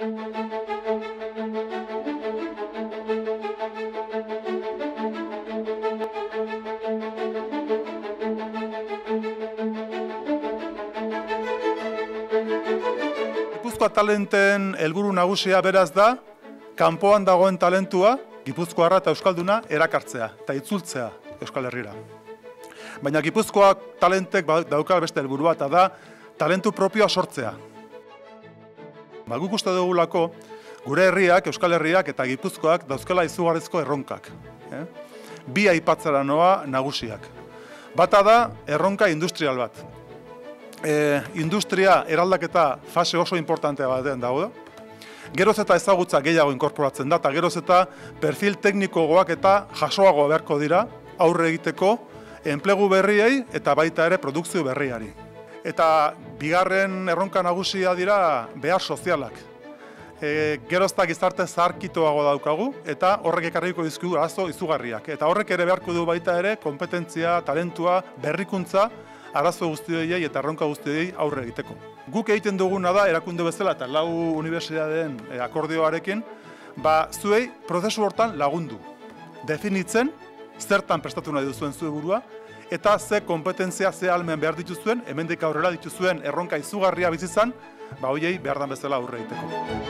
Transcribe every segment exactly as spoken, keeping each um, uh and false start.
Gipuzkoa talenten helburu nagusia beraz da, kanpoan dagoen talentua, Gipuzkoarra eta Euskalduna erakartzea eta itzultzea Euskal Herrira. Baina Gipuzkoa talentek dauka beste helburua eta da talentu propioa sortzea. Ba, guk uste dugulako gure herriak, Euskal Herriak eta Gipuzkoak dauzkela izugarrizko erronkak. Eh? Bi aipatzera noa nagusiak. Bata da erronka industrial bat. E, industria eraldaketa fase oso importantea batean dago. Geroz eta ezagutza gehiago inkorporatzen da, eta geroz eta perfil teknikoagoak eta jasoago beharko dira aurre egiteko enplegu berriei eta baita ere produkzio berriari. Eta bigarren erronka nagusia dira behar sozialak. E, geroz eta gizarte zaharkituago daukagu eta horrek ekarriko dizkigu arazo izugarriak. Eta horrek ere beharko du baita ere kompetentzia, talentua, berrikuntza, arazo guztiei eta erronka guztiei aurre egiteko. Guk egiten duguna da, erakunde bezala eta lau unibertsitateen akordioarekin, ba, zuei prozesu hortan lagundu. Definitzen, zertan prestatu nahi duzuen zuen burua, eta ze kompetentzia, ze ahalmen behar dituzuen, hemendik aurrera dituzuen erronka izugarria bizitzan, ba, hoiei behar dan bezala aurre egiteko.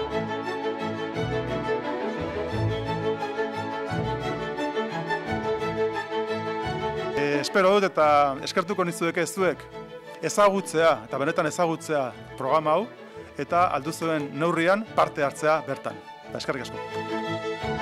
Espero dut eta eskertuko nizueke zuek ezagutzea eta benetan ezagutzea programa hau eta alduzuen neurrian parte hartzea bertan. Eta eskerrik asko.